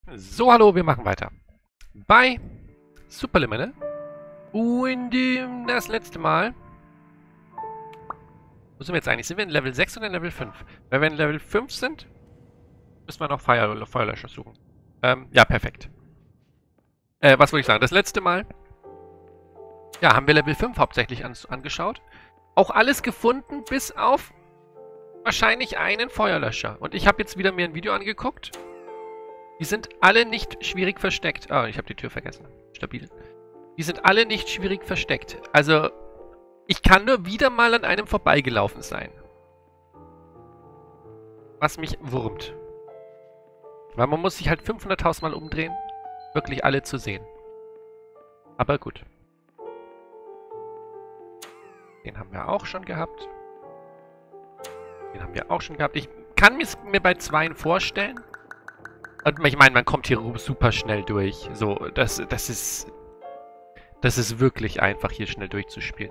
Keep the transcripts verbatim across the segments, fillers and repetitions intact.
So, hallo, wir machen weiter. Bei Superliminal. Und ähm, das letzte Mal. Wo sind wir jetzt eigentlich? Sind wir in Level sechs oder in Level fünf? Wenn wir in Level fünf sind, müssen wir noch Feuer, Feuerlöscher suchen. Ähm, ja, perfekt. Äh, was wollte ich sagen? Das letzte Mal, ja, haben wir Level fünf hauptsächlich an, angeschaut. Auch alles gefunden, bis auf wahrscheinlich einen Feuerlöscher. Und ich habe jetzt wieder mir ein Video angeguckt. Die sind alle nicht schwierig versteckt. Ah, ich habe die Tür vergessen. Stabil. Die sind alle nicht schwierig versteckt. Also, ich kann nur wieder mal an einem vorbeigelaufen sein. Was mich wurmt. Weil man muss sich halt fünfhunderttausend Mal umdrehen, wirklich alle zu sehen. Aber gut. Den haben wir auch schon gehabt. Den haben wir auch schon gehabt. Ich kann mir bei zweien vorstellen. Und ich meine, man kommt hier super schnell durch. So, das, das ist... Das ist wirklich einfach, hier schnell durchzuspielen.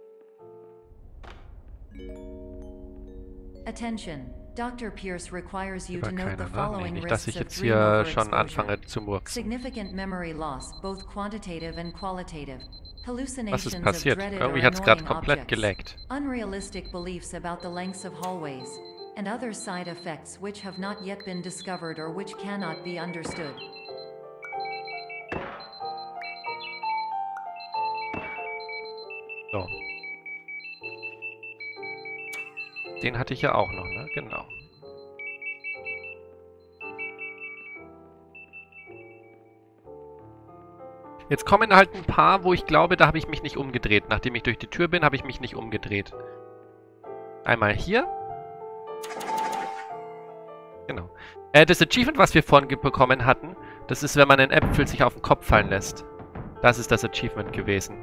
Attention. Doctor Pierce requires you War to note keiner, the ne? following Nee, nicht, dass risks ich of jetzt dream hier schon overexposure. anfange zu murksen. Significant memory loss, both quantitative and qualitative. Was Hallucinations ist of passiert? dreaded Irgendwie or hat es gerade annoying komplett objects. gelaggt. Unrealistic beliefs about the lengths of hallways. And other side effects which have not yet been discovered or which cannot be understood. So. Den hatte ich ja auch noch, ne? Genau. Jetzt kommen halt ein paar, wo ich glaube, da habe ich mich nicht umgedreht. Nachdem ich durch die Tür bin, habe ich mich nicht umgedreht. Einmal hier. Genau. Äh, das Achievement, was wir vorhin bekommen hatten, das ist, wenn man einen Äpfel sich auf den Kopf fallen lässt. Das ist das Achievement gewesen.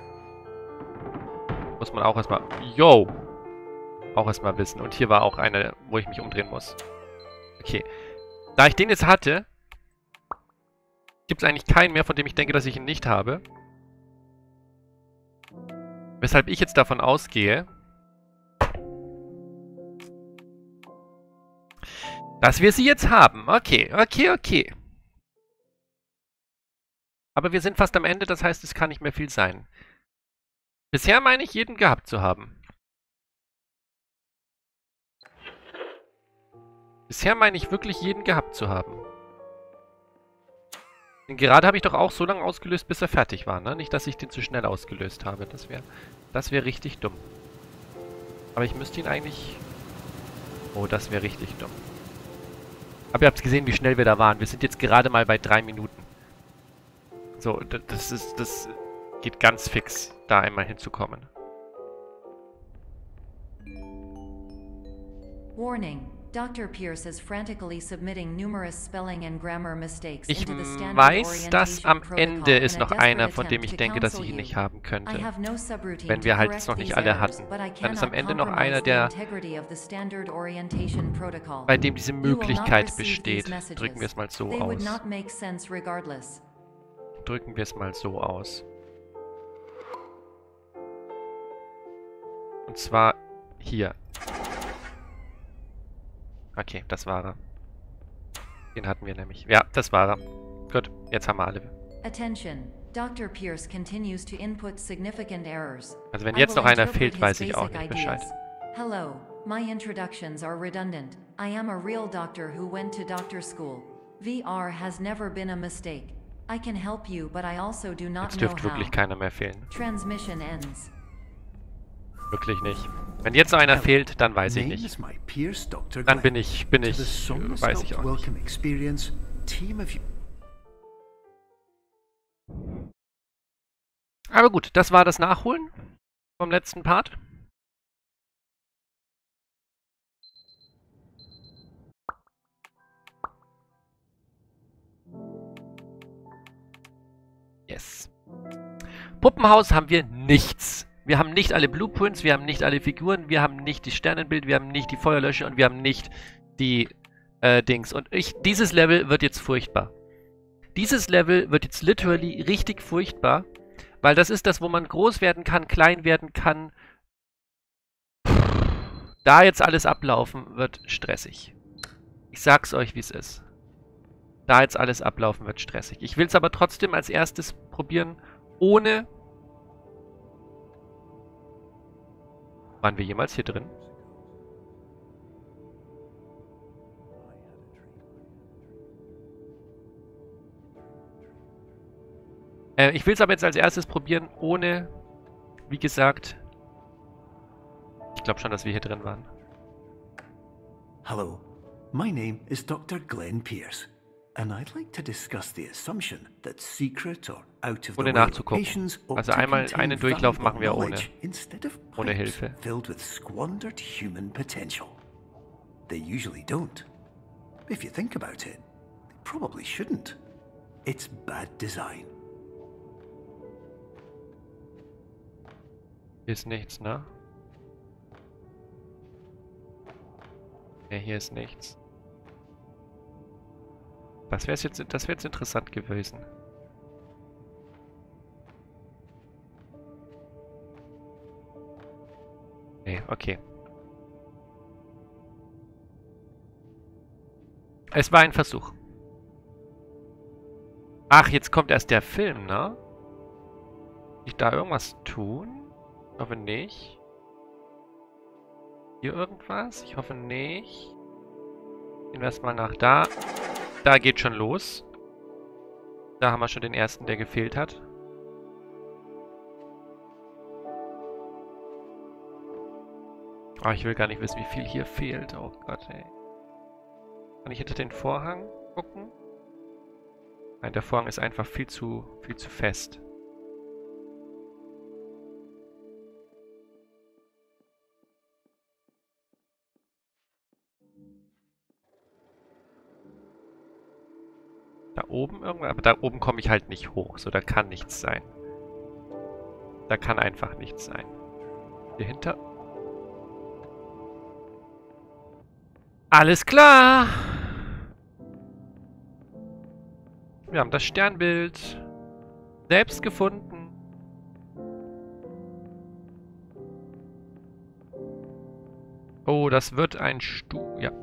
Muss man auch erstmal... Yo! Auch erstmal wissen. Und hier war auch einer, wo ich mich umdrehen muss. Okay. Da ich den jetzt hatte, gibt es eigentlich keinen mehr, von dem ich denke, dass ich ihn nicht habe. Weshalb ich jetzt davon ausgehe, dass wir sie jetzt haben. Okay, okay, okay. Aber wir sind fast am Ende, das heißt, es kann nicht mehr viel sein. Bisher meine ich, jeden gehabt zu haben. Bisher meine ich wirklich, jeden gehabt zu haben. Denn gerade habe ich doch auch so lange ausgelöst, bis er fertig war, ne? Nicht, dass ich den zu schnell ausgelöst habe. Das wäre das wäre richtig dumm. Aber ich müsste ihn eigentlich... Oh, das wäre richtig dumm. Aber ihr habt gesehen, wie schnell wir da waren. Wir sind jetzt gerade mal bei drei Minuten. So, das ist... Das geht ganz fix, da einmal hinzukommen. Warning. Doctor Pierce is frantically submitting numerous spelling and grammar mistakes Ich into the standard weiß, dass orientation am protocol Ende in ist a noch desperate einer, von dem attempt ich to denke, dass ich counsel ihn nicht you. haben könnte. I have no subroutine Wenn to wir halt correct noch nicht these alle errors, hatten. but I Dann ist am cannot Ende noch einer, compromise the der, integrity of the standard orientation protocol. bei dem diese You will not Möglichkeit receive these besteht. messages. Drücken wir es mal so They would aus. not make sense regardless. Drücken wir es mal so aus. Und zwar hier. Okay, das war er. Den hatten wir nämlich. Ja, das war er. Gut, jetzt haben wir alle. Attention. Doctor Pierce continues to input significant errors. Also wenn I jetzt will noch einer interpret fehlt, his weiß ich auch basic nicht Bescheid. ideas. Hello, my introductions are redundant. I am a real doctor who went to doctor school. V R has never been a mistake. I can help you, but I also do not Jetzt know dürfte how. wirklich keiner mehr fehlen. Transmission ends. Wirklich nicht. Wenn jetzt noch einer fehlt, dann weiß ich nicht. Dann bin ich, bin ich, weiß ich auch nicht. Aber gut, das war das Nachholen vom letzten Part. Yes. Puppenhaus haben wir nichts. Wir haben nicht alle Blueprints, wir haben nicht alle Figuren, wir haben nicht die Sternenbild, wir haben nicht die Feuerlöscher und wir haben nicht die äh, Dings. Und ich, dieses Level wird jetzt furchtbar. Dieses Level wird jetzt literally richtig furchtbar, weil das ist das, wo man groß werden kann, klein werden kann. Da jetzt alles ablaufen, wird stressig. Ich sag's euch, wie es ist. da jetzt alles ablaufen wird, stressig. Ich will es aber trotzdem als erstes probieren, ohne... Waren wir jemals hier drin? Äh, ich will es aber jetzt als erstes probieren, ohne, wie gesagt... Ich glaube schon, dass wir hier drin waren. Hello, my name is Doctor Glenn Pierce, and I'd like to discuss the assumption that secret or out of the Ohne way nachzugucken. locations ought Also to einmal contain einen Durchlauf valuable machen wir ohne. knowledge instead of Ohne pipes Hilfe. filled with squandered human potential. They usually don't. If you think about it, they probably shouldn't. It's bad design. Hier ist nichts, ne? Ne, hier ist nichts. Das wäre jetzt, das wäre jetzt interessant gewesen. Nee, okay. Es war ein Versuch. Ach, jetzt kommt erst der Film, ne? Kann ich da irgendwas tun? Ich hoffe nicht. Hier irgendwas? Ich hoffe nicht. Gehen wir erstmal nach da. Da geht schon los. Da haben wir schon den ersten, der gefehlt hat. Oh, ich will gar nicht wissen, wie viel hier fehlt. Oh Gott, ey. Kann ich hinter den Vorhang gucken? Nein, der Vorhang ist einfach viel zu, viel zu fest. Da oben irgendwo, aber da oben komme ich halt nicht hoch. So, da kann nichts sein. Da kann einfach nichts sein. Hier hinter. Alles klar! Wir haben das Sternbild selbst gefunden. Oh, das wird ein Stu... Ja.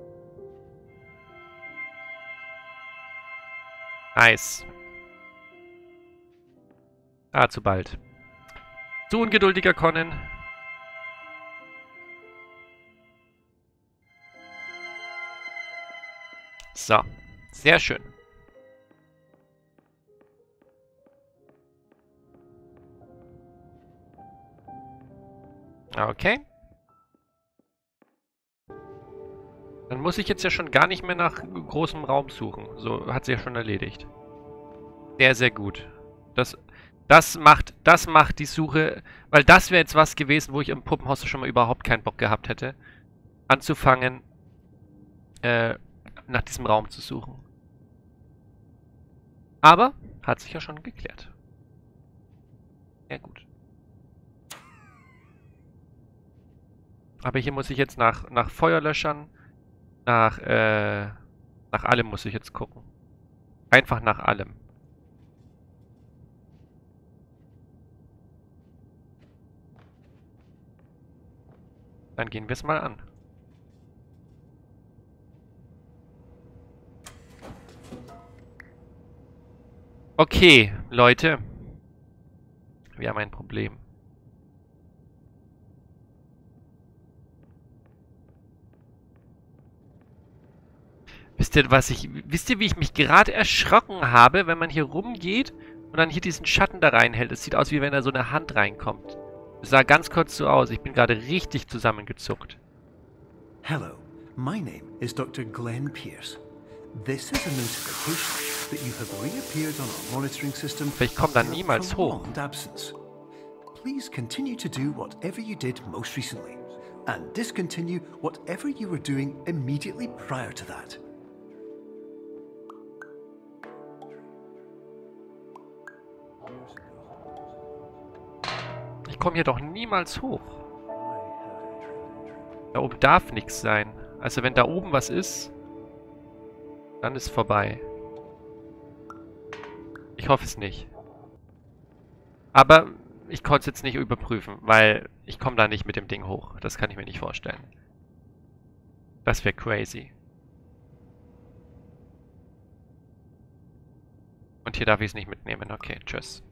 Nice. Ah, zu bald. Zu ungeduldiger Conan. So. Sehr schön. Okay. Dann muss ich jetzt ja schon gar nicht mehr nach großem Raum suchen. So hat sie ja schon erledigt. Sehr, sehr gut. Das, das macht, das macht die Suche, weil das wäre jetzt was gewesen, wo ich im Puppenhaus schon mal überhaupt keinen Bock gehabt hätte, anzufangen, äh, nach diesem Raum zu suchen. Aber hat sich ja schon geklärt. Sehr gut. Aber hier muss ich jetzt nach, nach Feuerlöschern, nach, äh, nach allem muss ich jetzt gucken. Einfach nach allem. Dann gehen wir es mal an. Okay, Leute. Wir haben ein Problem. Wisst ihr, was ich, wisst ihr, wie ich mich gerade erschrocken habe, wenn man hier rumgeht und dann hier diesen Schatten da reinhält? Es sieht aus, wie wenn da so eine Hand reinkommt. Es sah ganz kurz so aus. Ich bin gerade richtig zusammengezuckt. Hello, my name is Doctor Glenn Pierce. This is a notification that you have reappeared on our monitoring system. Vielleicht kommt da after a niemals hoch. prolonged absence. Please continue to do whatever you did most recently, and discontinue whatever you were doing immediately prior to that. Ich komme hier doch niemals hoch. Da oben darf nichts sein. Also wenn da oben was ist, dann ist vorbei. Ich hoffe es nicht. Aber ich konnte es jetzt nicht überprüfen, weil ich komme da nicht mit dem Ding hoch. Das kann ich mir nicht vorstellen. Das wäre crazy. Und hier darf ich es nicht mitnehmen. Okay, tschüss.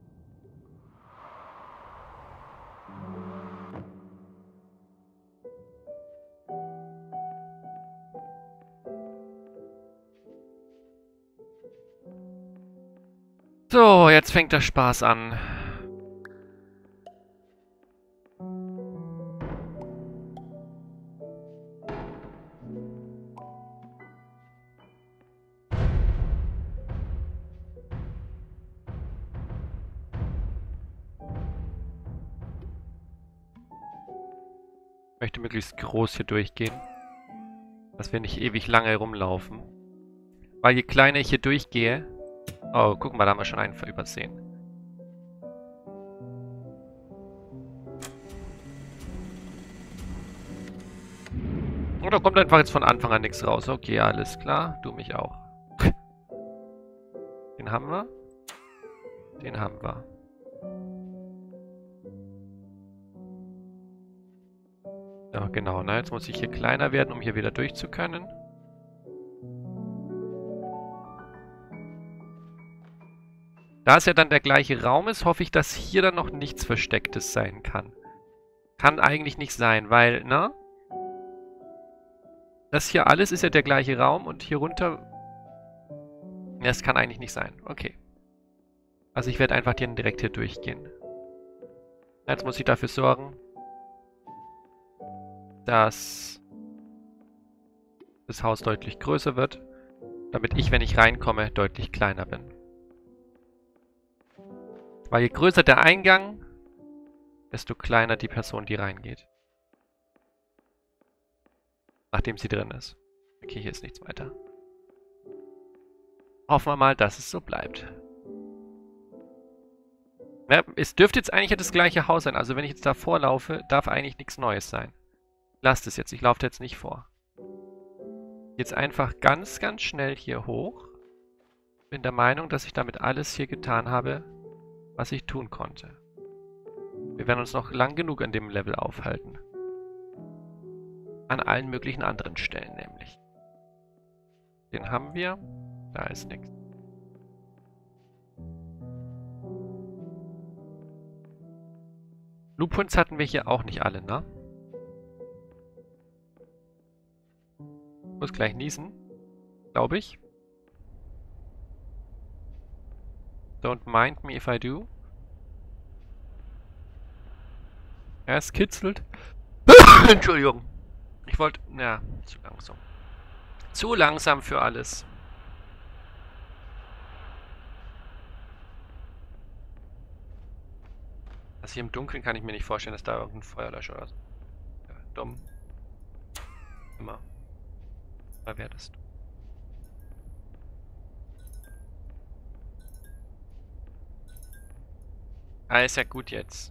So, jetzt fängt der Spaß an. Ich möchte möglichst groß hier durchgehen, dass wir nicht ewig lange rumlaufen. Weil je kleiner ich hier durchgehe... Oh, guck mal, da haben wir schon einen übersehen. Oder kommt einfach jetzt von Anfang an nichts raus? Okay, alles klar. Du mich auch. Den haben wir. Den haben wir. Ja, genau, ne? Jetzt muss ich hier kleiner werden, um hier wieder durch zu können. Da es ja dann der gleiche Raum ist, hoffe ich, dass hier dann noch nichts Verstecktes sein kann. Kann eigentlich nicht sein, weil, ne? Das hier alles ist ja der gleiche Raum und hier runter... Das kann eigentlich nicht sein. Okay. Also ich werde einfach direkt hier durchgehen. Jetzt muss ich dafür sorgen, dass das Haus deutlich größer wird, damit ich, wenn ich reinkomme, deutlich kleiner bin. Weil je größer der Eingang, desto kleiner die Person, die reingeht. Nachdem sie drin ist. Okay, hier ist nichts weiter. Hoffen wir mal, dass es so bleibt. Ja, es dürfte jetzt eigentlich das gleiche Haus sein. Also wenn ich jetzt davor laufe, darf eigentlich nichts Neues sein. Lasst es jetzt, ich laufe jetzt nicht vor. Jetzt einfach ganz, ganz schnell hier hoch. Bin der Meinung, dass ich damit alles hier getan habe, was ich tun konnte. Wir werden uns noch lang genug an dem Level aufhalten. An allen möglichen anderen Stellen nämlich. Den haben wir. Da ist nichts. Blueprints hatten wir hier auch nicht alle, ne? Muss gleich niesen. Glaube ich. Don't mind me if I do. Er ist kitzelt. Entschuldigung. Ich wollte... Ja, zu langsam. Zu langsam für alles. Also hier im Dunkeln kann ich mir nicht vorstellen, dass da irgendein Feuerlöscher oder so. Ja, dumm. Immer. Wer wäre das? Ah, ist ja gut jetzt.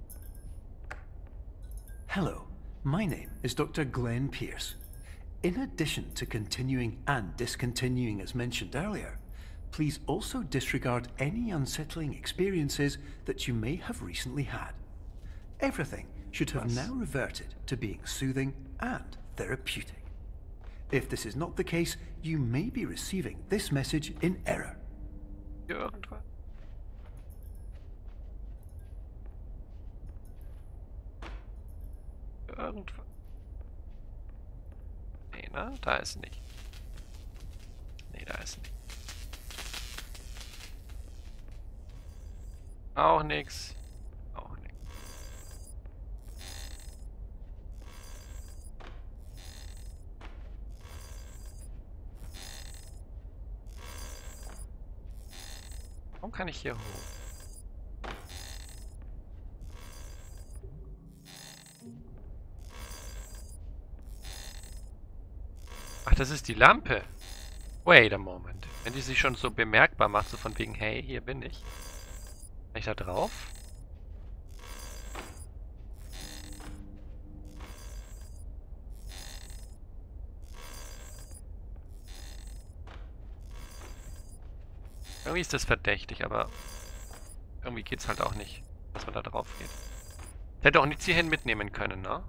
Hello, my name is Doctor Glenn Pierce. In addition to continuing and discontinuing as mentioned earlier, please also disregard any unsettling experiences that you may have recently had. Everything should have now reverted to being soothing and therapeutic. If this is not the case, you may be receiving this message in error. Irgendwas. Irgendwas. Nee, ne? Da ist nicht. Nee, da ist nicht. Auch nix. Auch nix. Warum kann ich hier hoch? Ach, das ist die Lampe. Wait a moment. Wenn die sich schon so bemerkbar macht, so von wegen, hey, hier bin ich. Kann ich da drauf? Irgendwie ist das verdächtig, aber irgendwie geht's halt auch nicht, dass man da drauf geht. Ich hätte auch nichts hierhin mitnehmen können, ne?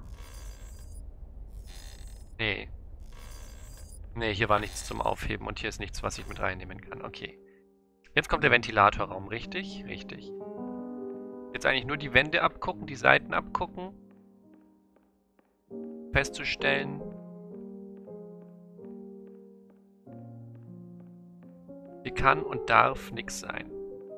Nee. Nee, hier war nichts zum Aufheben und hier ist nichts, was ich mit reinnehmen kann. Okay. Jetzt kommt der Ventilatorraum, richtig? Richtig. Jetzt eigentlich nur die Wände abgucken, die Seiten abgucken. Festzustellen. Hier kann und darf nichts sein.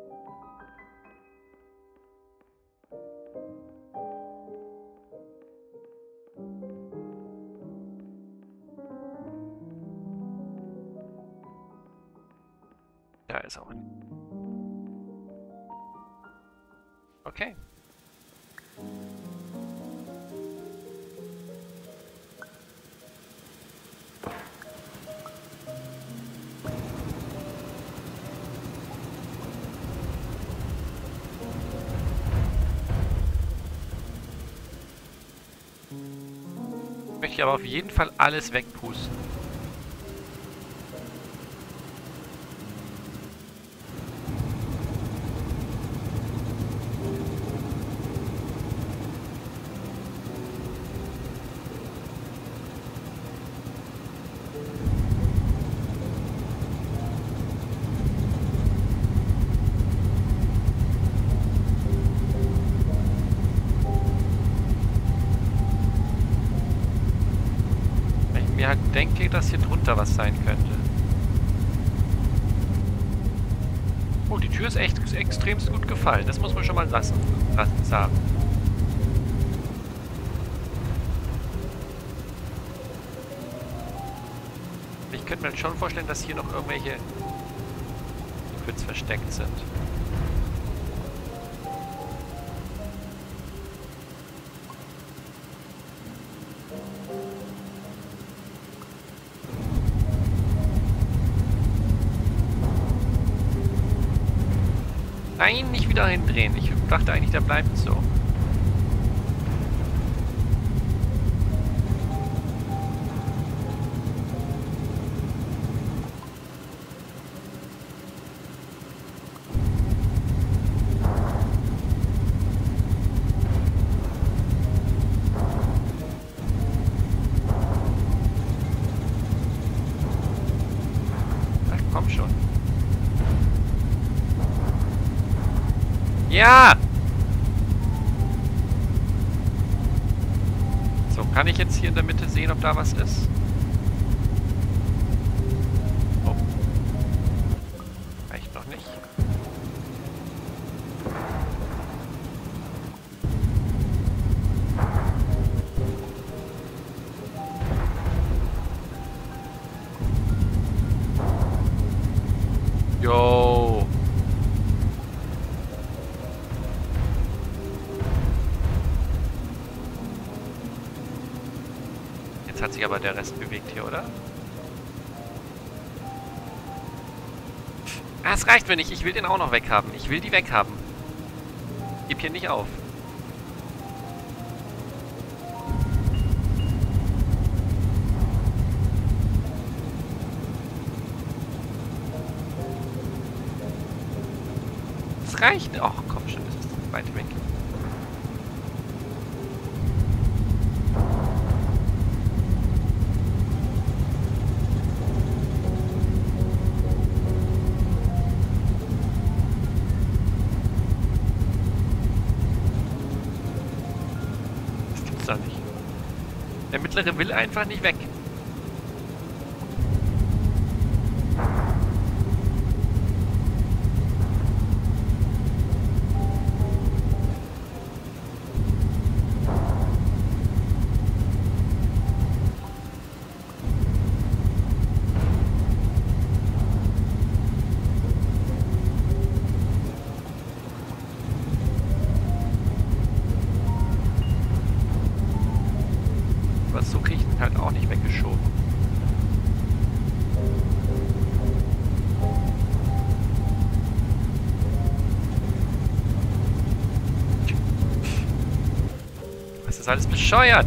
Da ist auch ein. Okay. Möchte ich aber auf jeden Fall alles wegpusten. Ich denke, dass hier drunter was sein könnte. Oh, die Tür ist echt extremst gut gefallen. Das muss man schon mal lassen, lassen sagen. Ich könnte mir schon vorstellen, dass hier noch irgendwelche Secrets versteckt sind. Nein, nicht wieder hindrehen. Ich dachte eigentlich, der bleibt so. Ach, komm schon. Ja! So, kann ich jetzt hier in der Mitte sehen, ob da was ist? Oh. Reicht noch nicht. Yo! Jetzt hat sich aber der Rest bewegt hier, oder? Ah, es reicht mir nicht. Ich will den auch noch weghaben. Ich will die weghaben. Gib hier nicht auf. Es reicht. Ach, komm schon, das ist weit weg. Nicht. Der mittlere will einfach nicht weg. So kriege ich ihn halt auch nicht weggeschoben. Was ist alles bescheuert?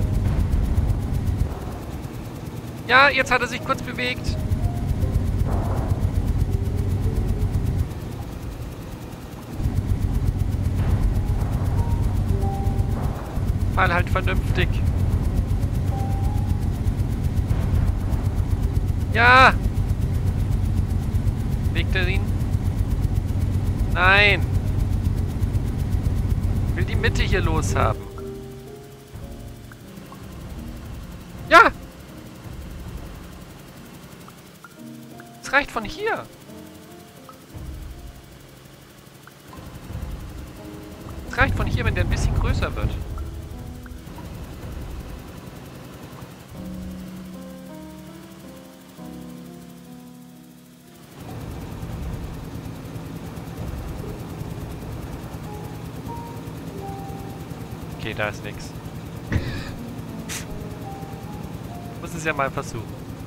Ja, jetzt hat er sich kurz bewegt. Fall halt vernünftig. Ja! Bewegt er ihn? Nein! Ich will die Mitte hier loshaben. Ja! Es reicht von hier. Es reicht von hier, wenn der ein bisschen größer wird. Okay, da ist nix. Muss es ja mal versuchen.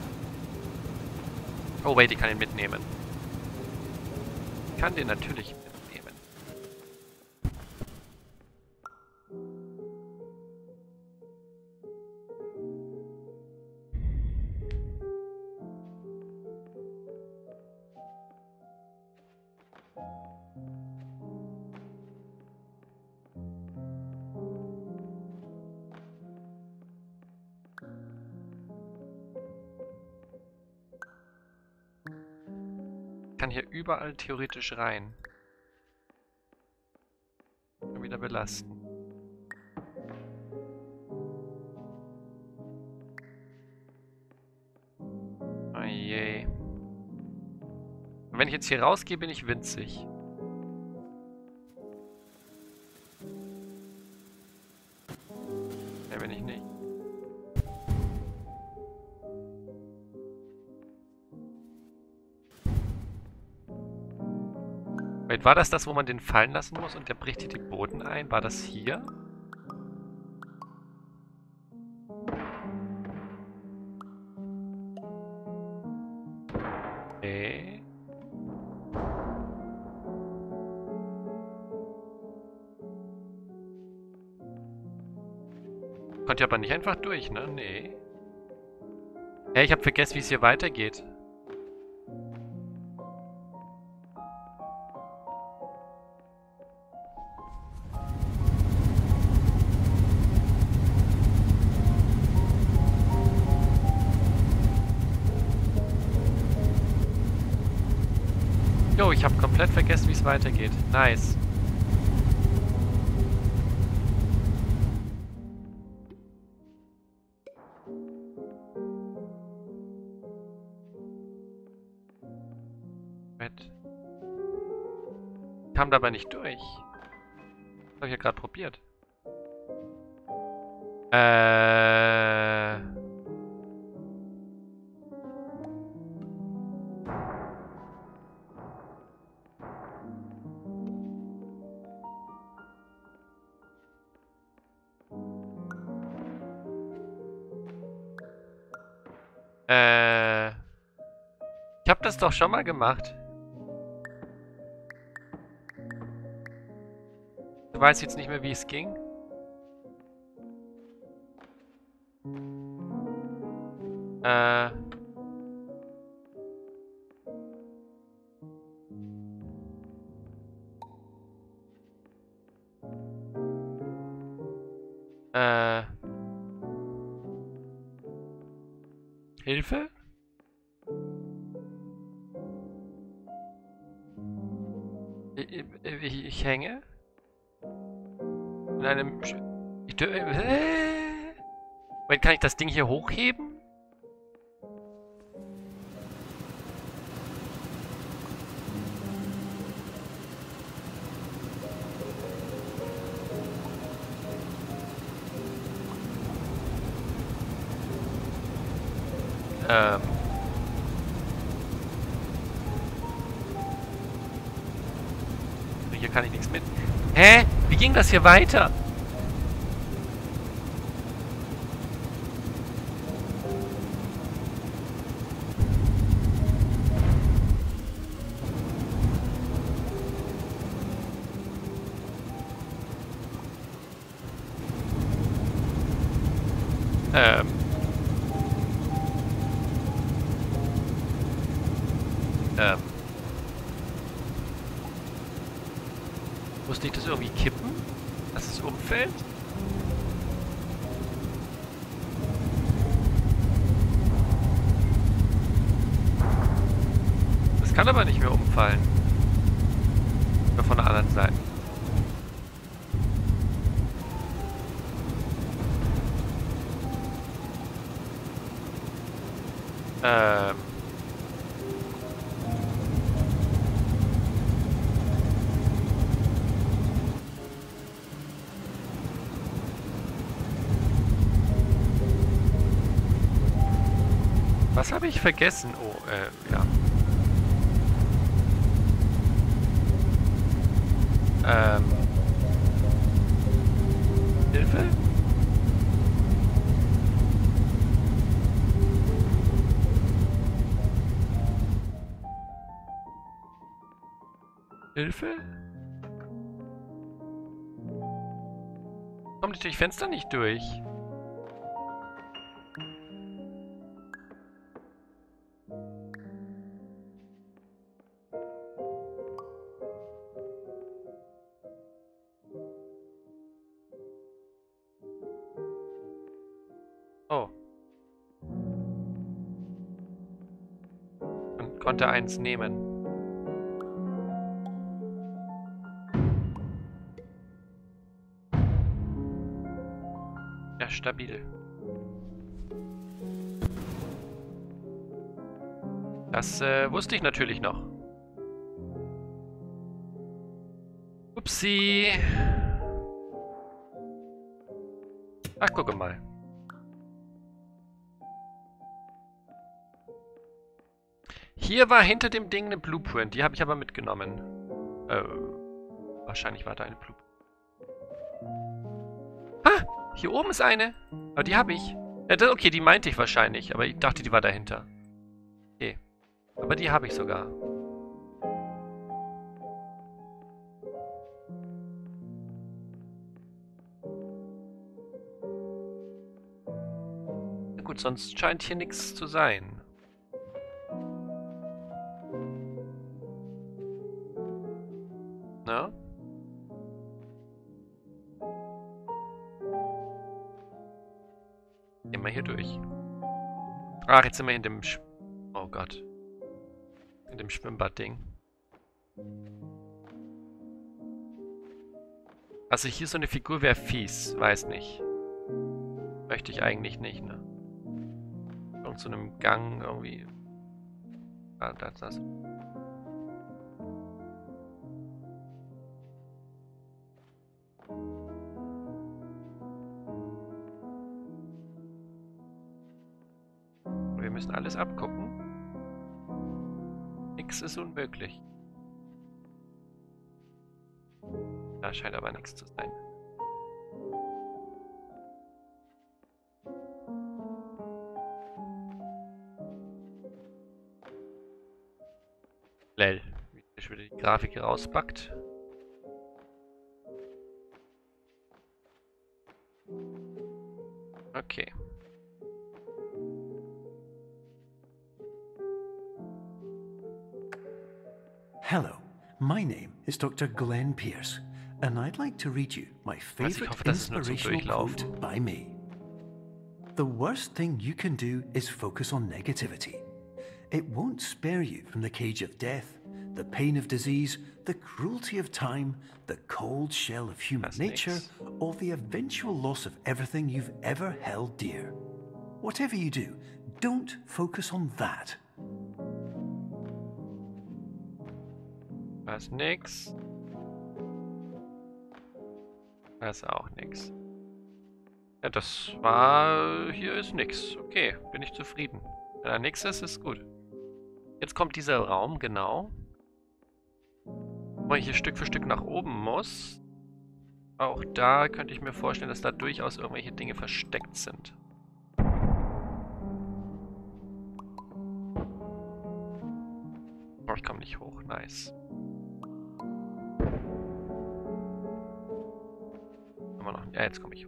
Oh wait, ich kann ihn mitnehmen. Ich kann den natürlich mitnehmen. Ich kann hier überall theoretisch rein. Und wieder belasten. Oh je. Und wenn ich jetzt hier rausgehe, bin ich winzig. Ja, bin ich nicht. Wait, war das das, wo man den fallen lassen muss und der bricht hier den Boden ein? War das hier? Okay. Konnte aber nicht einfach durch, ne? Nee. Hey, ich hab vergessen, wie es hier weitergeht. Jo, ich habe komplett vergessen, wie es weitergeht. Nice. Mit. Kam dabei nicht durch. Das habe ich ja gerade probiert. Äh... Äh... Ich hab das doch schon mal gemacht. Du weißt jetzt nicht mehr, wie es ging? Äh... Äh... Hilfe? Ich, ich, ich hänge? In einem... Sch ich dür äh? Moment, kann ich das Ding hier hochheben? Ähm... Hier kann ich nichts mit. Hä? Wie ging das hier weiter? Ähm... Ähm... Musste ich das irgendwie kippen? Dass es umfällt? Das kann aber nicht mehr umfallen. Oder von der anderen Seite. Ähm. Was habe ich vergessen? Oh, äh, ja. Ähm. Hilfe? Hilfe? Kommt durch Fenster nicht durch. Oh. Und konnte eins nehmen. Ja, stabil. Das äh, wusste ich natürlich noch. Upsi. Ach, gucke mal. Hier war hinter dem Ding eine Blueprint. Die habe ich aber mitgenommen. Äh, wahrscheinlich war da eine Blueprint. Ah, hier oben ist eine. Aber die habe ich. Ja, das, okay, die meinte ich wahrscheinlich. Aber ich dachte, die war dahinter. Okay. Aber die habe ich sogar. Na gut, sonst scheint hier nichts zu sein. Na? Gehen wir hier durch. Ach, jetzt sind wir in dem Sch Oh Gott. In dem Schwimmbad-Ding. Also hier so eine Figur wäre fies. Weiß nicht. Möchte ich eigentlich nicht, ne? Irgend so einem Gang irgendwie. Ah, das, das. Wir müssen alles abgucken. Nix ist unmöglich. Da scheint aber nichts zu sein. Lel, wie ich wieder die Grafik rauspackt. Okay. Hello, my name is Doctor Glenn Pierce, and I'd like to read you my favorite hoffe, das ist nur zum inspirational Durchlaufen. quote by me. The worst thing you can do is focus on negativity. It won't spare you from the cage of death, the pain of disease, the cruelty of time, the cold shell of human That's nature, nice. or the eventual loss of everything you've ever held dear. Whatever you do, don't focus on that. Da ist nix. Da ist auch nix. Ja, das war... Hier ist nix. Okay, bin ich zufrieden. Wenn da nix ist, ist gut. Jetzt kommt dieser Raum, genau. Wo ich hier Stück für Stück nach oben muss. Auch da könnte ich mir vorstellen, dass da durchaus irgendwelche Dinge versteckt sind. Oh, ich komme nicht hoch. Nice. Immer noch. Ja, jetzt komme ich hoch.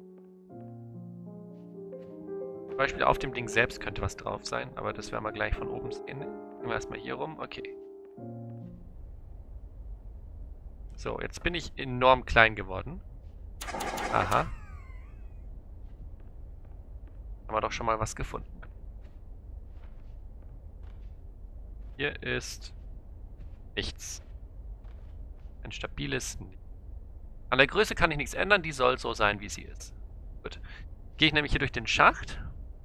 Zum Beispiel auf dem Ding selbst könnte was drauf sein, aber das werden wir gleich von oben sehen. Gehen wir erstmal hier rum. Okay. So, jetzt bin ich enorm klein geworden. Aha. Haben wir doch schon mal was gefunden. Hier ist nichts. Ein stabiles... An der Größe kann ich nichts ändern, die soll so sein, wie sie ist. Gut. Gehe ich nämlich hier durch den Schacht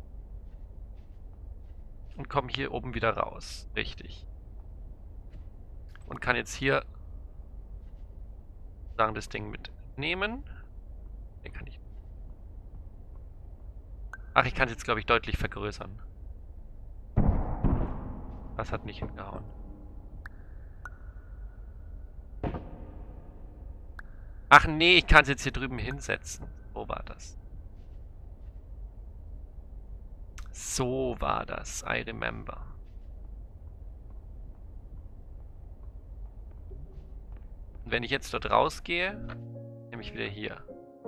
und komme hier oben wieder raus. Richtig. Und kann jetzt hier sagen, das Ding mitnehmen. Den kann ich. Ach, ich kann es jetzt, glaube ich, deutlich vergrößern. Das hat nicht hingehauen. Ach nee, ich kann es jetzt hier drüben hinsetzen. So war das. So war das. I remember. Und wenn ich jetzt dort rausgehe, nehme ich wieder hier.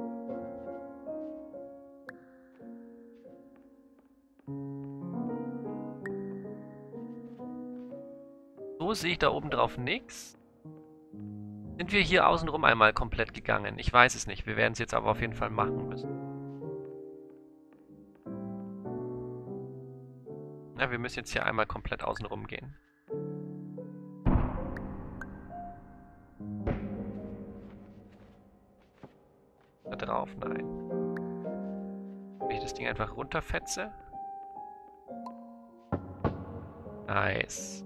So sehe ich da oben drauf nichts. Sind wir hier außenrum einmal komplett gegangen? Ich weiß es nicht. Wir werden es jetzt aber auf jeden Fall machen müssen. Ja, wir müssen jetzt hier einmal komplett außenrum gehen. Da drauf, nein. Wenn ich das Ding einfach runterfetze. Nice.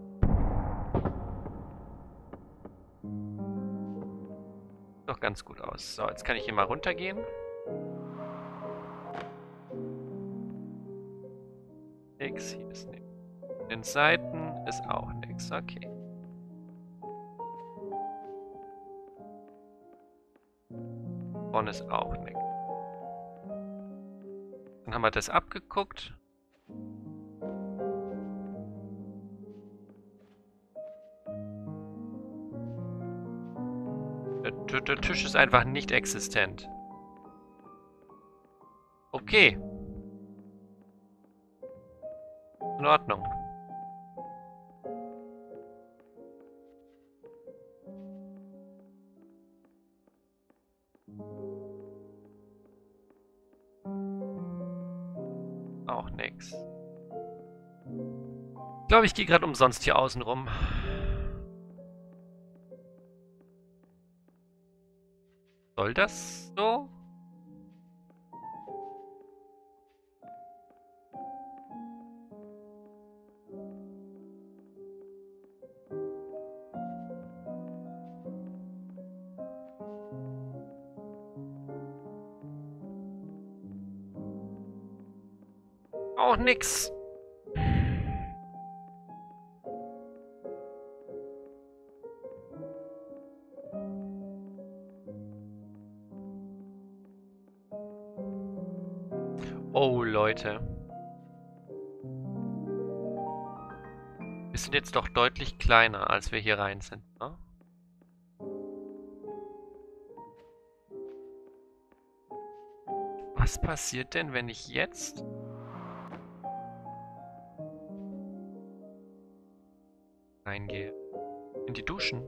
Doch ganz gut aus. So, jetzt kann ich hier mal runtergehen. Nix, hier ist nix. In den Seiten ist auch nix, okay. Vorne ist auch nix. Dann haben wir das abgeguckt. Der, der Tisch ist einfach nicht existent. Okay. In Ordnung. Auch nix. Ich glaube, ich gehe gerade umsonst hier außen rum. Soll das so? Auch nix. Oh, Leute. Wir sind jetzt doch deutlich kleiner, als wir hier rein sind, ne? Was passiert denn, wenn ich jetzt... reingehe? In die Duschen?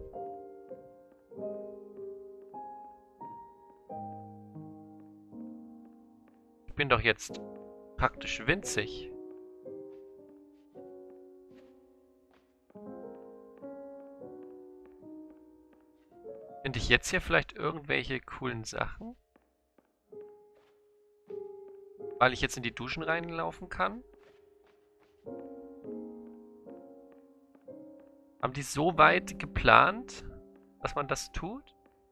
Ich bin doch jetzt praktisch winzig. Finde ich jetzt hier vielleicht irgendwelche coolen Sachen? Weil ich jetzt in die Duschen reinlaufen kann? Haben die so weit geplant, dass man das tut?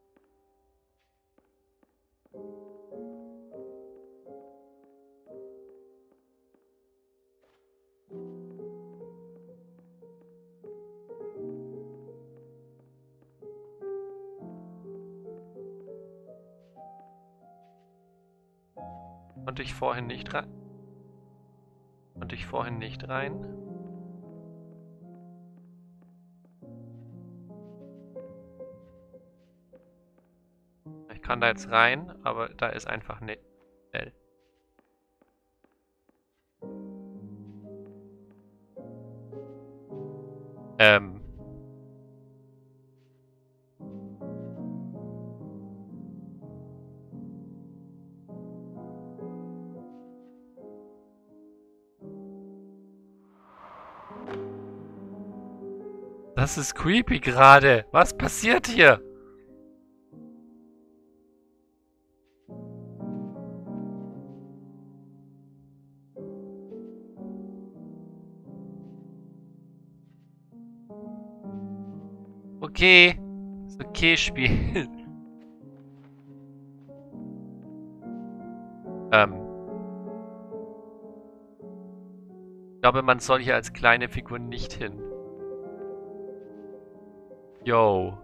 Konnte ich vorhin nicht rein? Konnte ich vorhin nicht rein? Ich kann da jetzt rein, aber da ist einfach nicht L. Ähm. Das ist creepy gerade. Was passiert hier? Okay. Ist okay, Spiel. ähm. Ich glaube, man soll hier als kleine Figur nicht hin. Yo.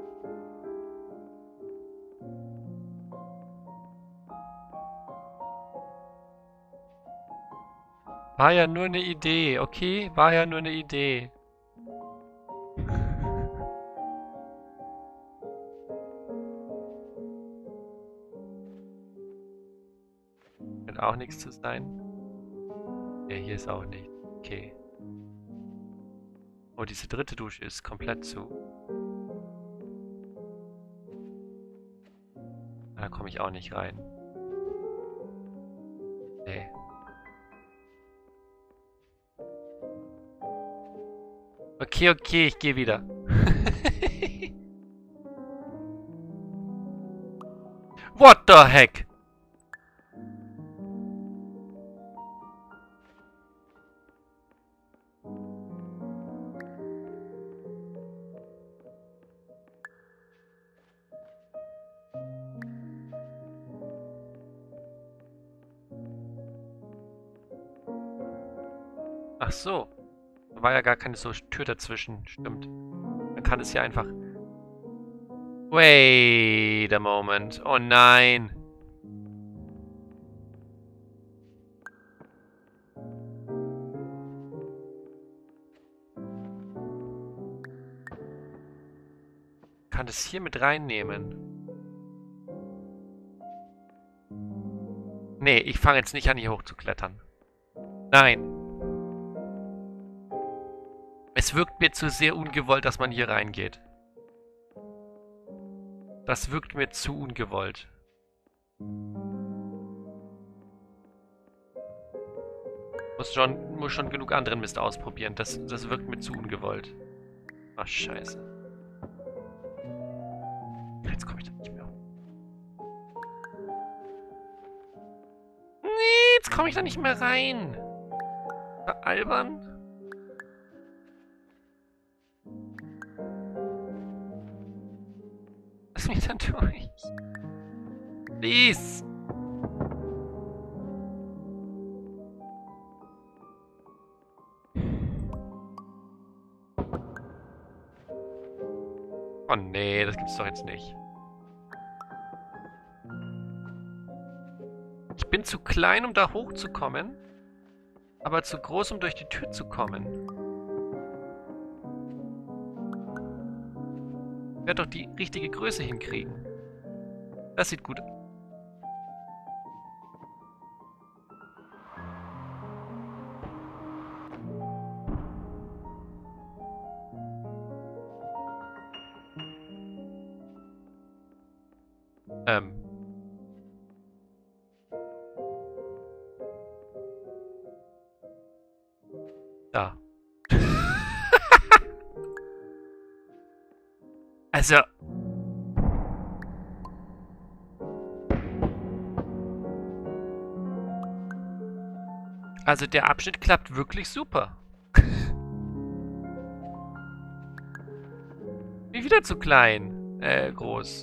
War ja nur eine Idee, okay? War ja nur eine Idee. Scheint auch nichts zu sein. Ne, hier ist auch nichts. Okay. Oh, diese dritte Dusche ist komplett zu. Da komme ich auch nicht rein. Nee. Okay, okay, ich gehe wieder. What the heck? Ach so. Da war ja gar keine so Tür dazwischen. Stimmt. Man kann es hier einfach... Wait a moment. Oh nein. Ich kann das hier mit reinnehmen. Nee, ich fange jetzt nicht an, hier hochzuklettern. Nein. Es wirkt mir zu sehr ungewollt, dass man hier reingeht. Das wirkt mir zu ungewollt. Muss schon, muss schon genug anderen Mist ausprobieren. Das, das wirkt mir zu ungewollt. Ach, scheiße. Jetzt komme ich da nicht mehr hoch. Nee, jetzt komme ich da nicht mehr rein. Albern. Lass mich da durch. Please. Oh nee, das gibt's doch jetzt nicht. Ich bin zu klein, um da hochzukommen, aber zu groß, um durch die Tür zu kommen. Ich werde doch die richtige Größe hinkriegen. Das sieht gut aus. Ähm. Da. Also. Also der Abschnitt klappt wirklich super. Wie wieder zu klein. Äh, groß.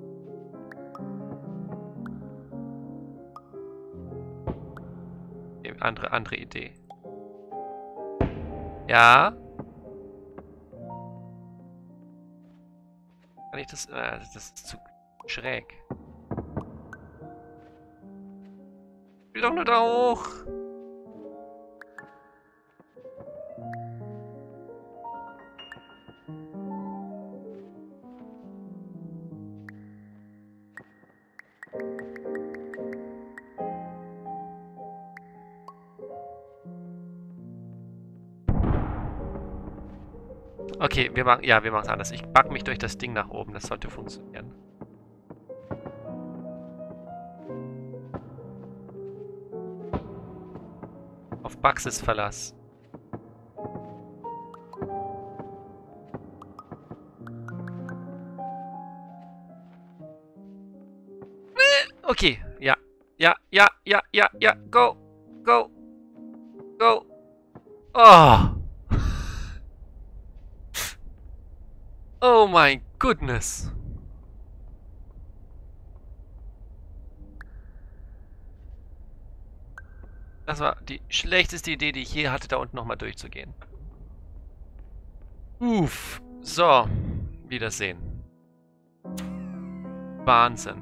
Andere, andere Idee. Ja. Kann ich das... Äh, das ist zu schräg. Ich will doch nur da hoch. Okay, wir machen, ja, wir machen es anders. Ich back mich durch das Ding nach oben. Das sollte funktionieren. Auf Praxisverlass. Okay, ja. Ja, ja, ja, ja, ja. Go. Go. Go. Oh. Oh mein goodness. Das war die schlechteste Idee, die ich je hatte, da unten nochmal durchzugehen. Uff. So. Wiedersehen. Wahnsinn.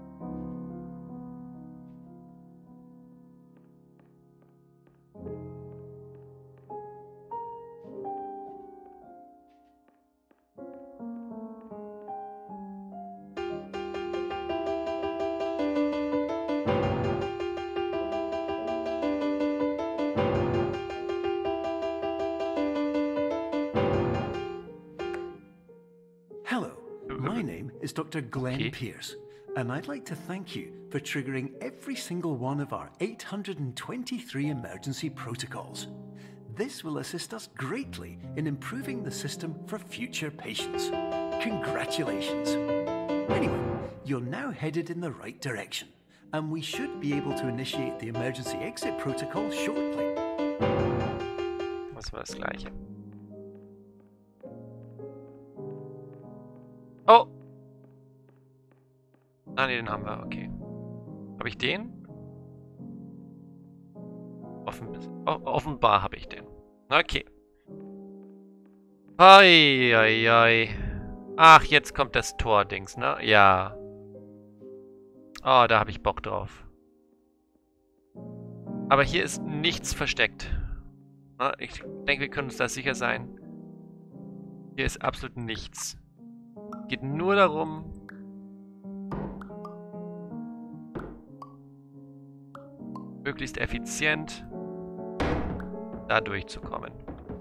Hello, my name is Doctor Glenn Okay. Pierce, and I'd like to thank you for triggering every single one of our eight hundred twenty-three emergency protocols. This will assist us greatly in improving the system for future patients. Congratulations. Anyway, you're now headed in the right direction, and we should be able to initiate the emergency exit protocol shortly. Das war das Gleiche. Oh! Ah, ne, den haben wir, okay. Habe ich den? Offen, o offenbar habe ich den. Okay. Ei, ei, ei. Ach, jetzt kommt das Tor-Dings, ne? Ja. Oh, da habe ich Bock drauf. Aber hier ist nichts versteckt. Na, ich denke, wir können uns da sicher sein. Hier ist absolut nichts. Geht nur darum, möglichst effizient da durchzukommen.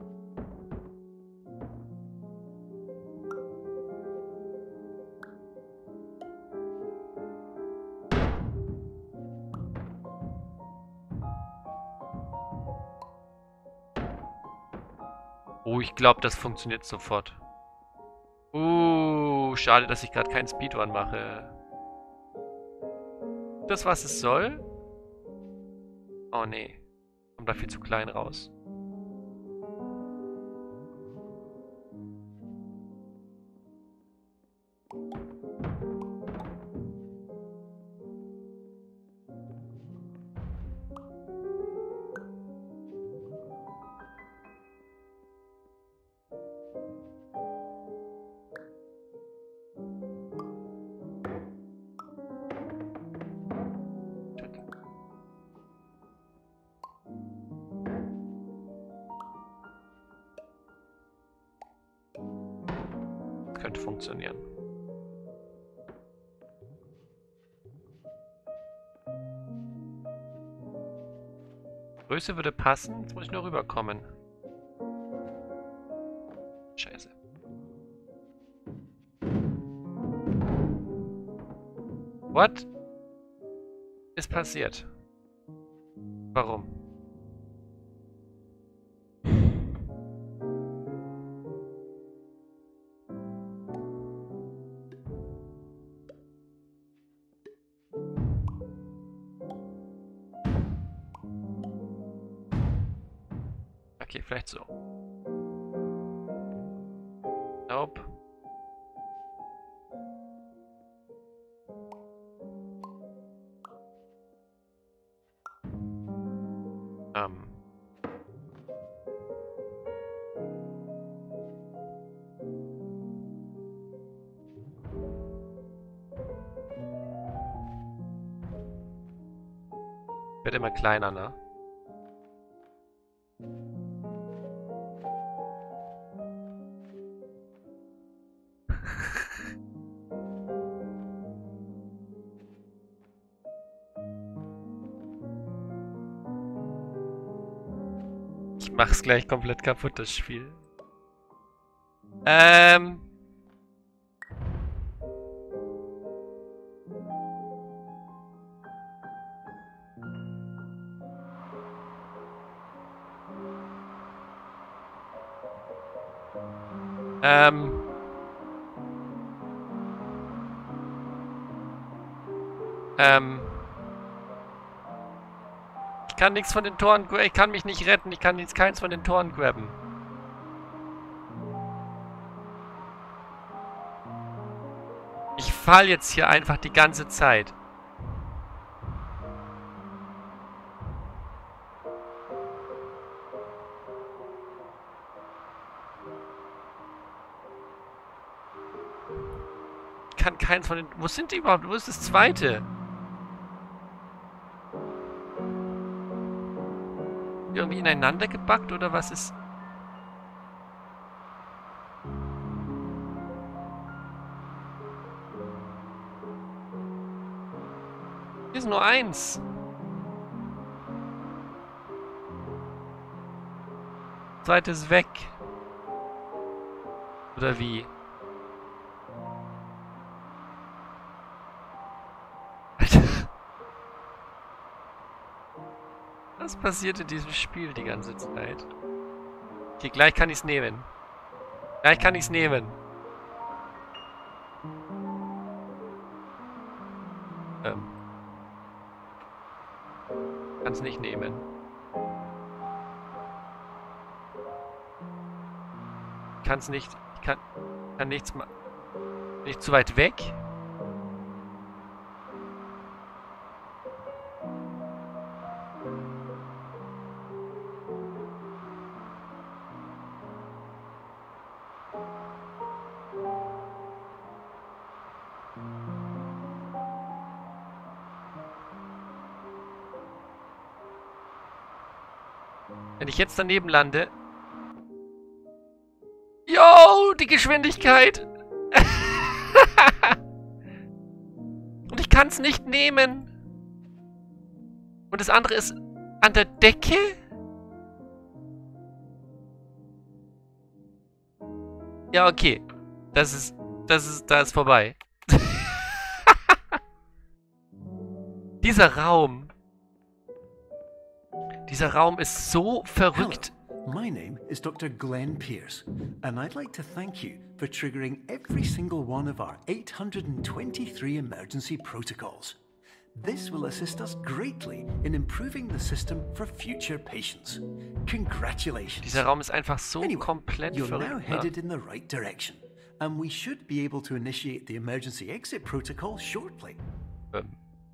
Oh, ich glaube, das funktioniert sofort. Uh, schade, dass ich gerade keinen Speedrun mache. Das, was es soll? Oh, nee. Kommt da viel zu klein raus. Könnte funktionieren. Größe würde passen, jetzt muss ich nur rüberkommen. Scheiße. What? Ist passiert? Warum? Okay, vielleicht so. Nope. Ähm. Wird immer kleiner, ne? Ich mach's gleich komplett kaputt, das Spiel. Ähm. Ähm. Ähm. Ich kann nichts von den Toren, ich kann mich nicht retten, ich kann jetzt keins von den Toren grabben. fall jetzt hier einfach die ganze Zeit. Ich kann keins von den... Wo sind die überhaupt? Wo ist das zweite? Irgendwie ineinander gebackt oder was ist... Hier ist nur eins. Das zweite ist weg. Oder wie? Alter. Was passiert in diesem Spiel die ganze Zeit? Okay, gleich kann ich es nehmen. Gleich kann ich es nehmen. Ähm. Kann es nicht nehmen. Ich kann es nicht... Ich kann... kann nichts machen. Nicht zu weit weg. Wenn ich jetzt daneben lande... Yo, die Geschwindigkeit! Und ich kann es nicht nehmen. Und das andere ist an der Decke? Ja, okay. Das ist... Das ist... Da ist vorbei. Dieser Raum... Dieser Raum ist so verrückt. Hello, my name is Doctor Glenn Pierce, and I'd like to thank you for triggering every single one of our eight hundred twenty-three emergency protocols. This will assist us greatly in improving the system for future patients. Congratulations. Dieser Raum ist einfach so anyway, komplett you're verrückt. now headed in the right direction, and we should be able to initiate the emergency exit protocol shortly. Ähm.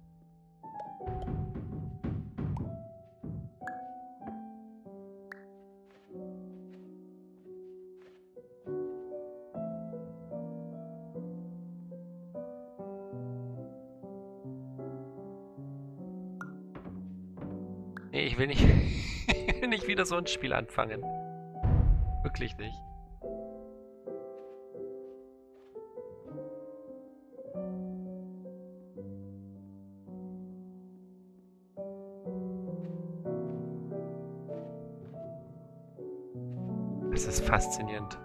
Nee, ich will nicht, ich will nicht wieder so ein Spiel anfangen. Wirklich nicht. Das ist faszinierend.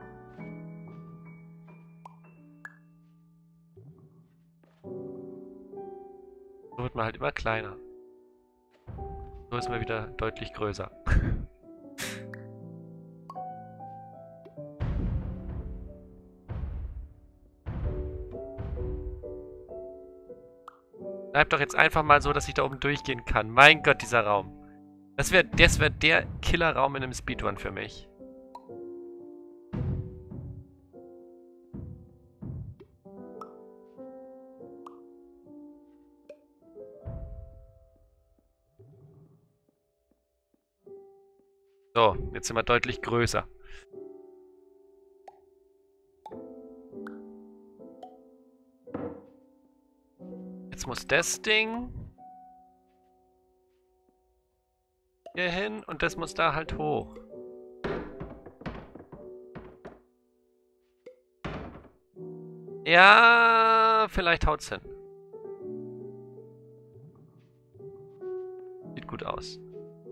So wird man halt immer kleiner. So ist man wieder deutlich größer. Bleibt doch jetzt einfach mal so, dass ich da oben durchgehen kann. Mein Gott, dieser Raum. Das wäre das wär der Killerraum in einem Speedrun für mich. So, jetzt sind wir deutlich größer. Jetzt muss das Ding hier hin und das muss da halt hoch. Ja, vielleicht haut's hin. Sieht gut aus.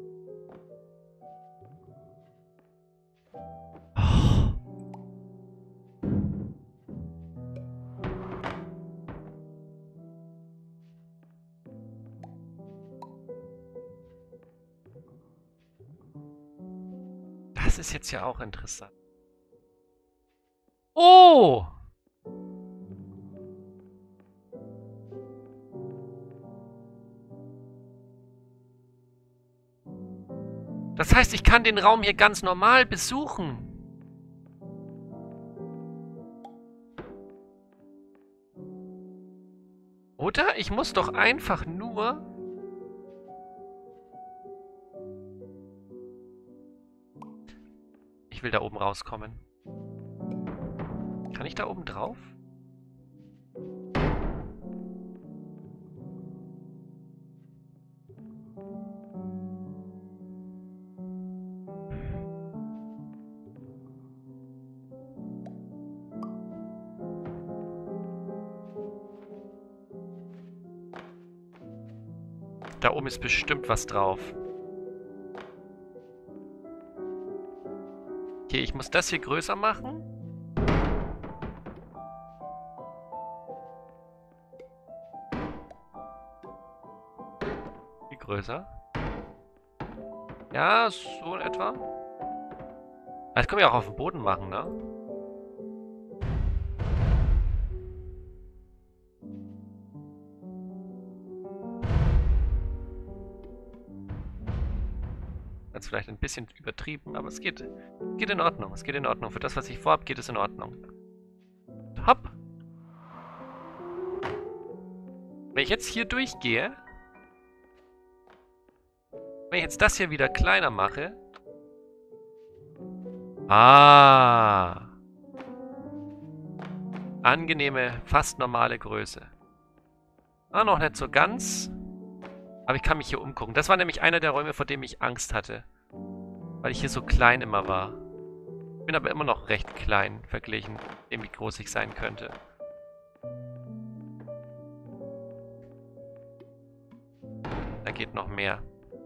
Das ist jetzt ja auch interessant. Oh! Das heißt, ich kann den Raum hier ganz normal besuchen. Oder? Ich muss doch einfach nur... Ich will da oben rauskommen. Kann ich da oben drauf? Da oben ist bestimmt was drauf. Okay, ich muss das hier größer machen. Wie größer? Ja, so in etwa. Das können wir auch auf dem Boden machen, ne? Jetzt vielleicht ein bisschen übertrieben, aber es geht, geht in Ordnung. Es geht in Ordnung. Für das, was ich vorhabe, geht es in Ordnung. Hopp. Wenn ich jetzt hier durchgehe, wenn ich jetzt das hier wieder kleiner mache. Ah. Angenehme, fast normale Größe. Ah, noch nicht so ganz. Aber ich kann mich hier umgucken. Das war nämlich einer der Räume, vor dem ich Angst hatte. Weil ich hier so klein immer war. Bin aber immer noch recht klein, verglichen mit dem, wie groß ich sein könnte. Da geht noch mehr.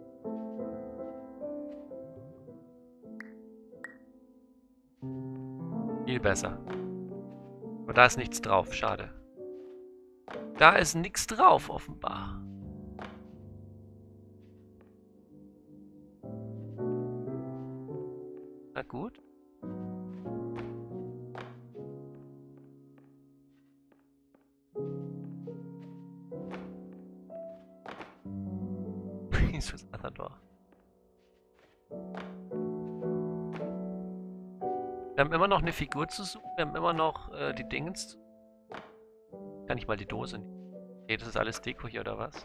Viel besser. Aber da ist nichts drauf, schade. Da ist nichts drauf, offenbar. Na gut. Jesus, Matador. Wir haben immer noch eine Figur zu suchen. Wir haben immer noch äh, die Dingens. Kann ich mal die Dose nehmen? Okay, das ist alles Deko hier, oder was?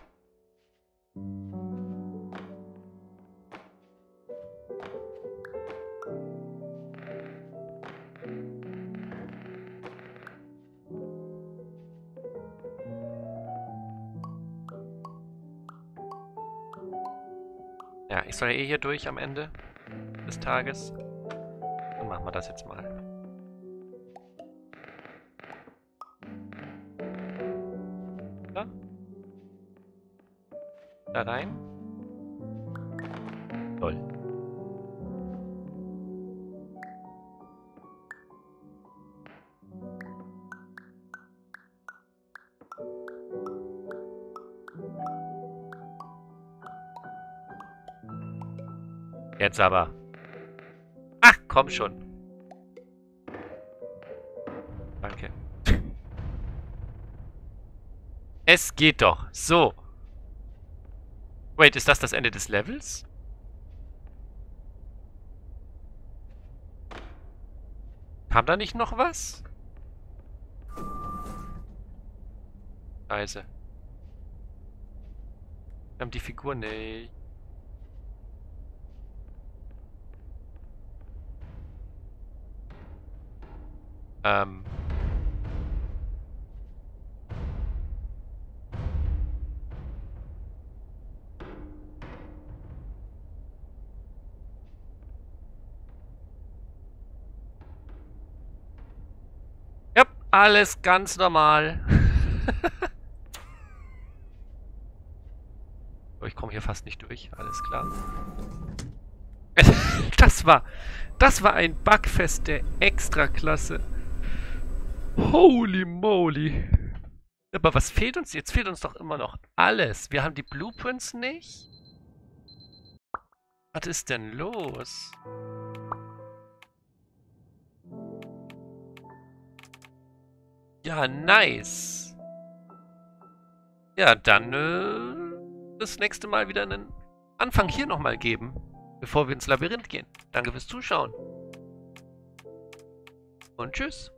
Ja, ich soll ja eh hier durch am Ende des Tages. Dann machen wir das jetzt mal. Da. Da rein. Toll. Jetzt aber. Ach, komm schon. Danke. Es geht doch. So. Wait, ist das das Ende des Levels? Kam da nicht noch was? Scheiße. Wir haben die Figur nicht. Ähm. Ja, alles ganz normal. Ich komme hier fast nicht durch, alles klar. Das war, das war ein Bugfest der Extraklasse. Holy moly. Aber was fehlt uns? Jetzt fehlt uns doch immer noch alles. Wir haben die Blueprints nicht. Was ist denn los? Ja, nice. Ja, dann äh, das nächste Mal wieder einen Anfang hier nochmal geben, bevor wir ins Labyrinth gehen. Danke fürs Zuschauen. Und tschüss.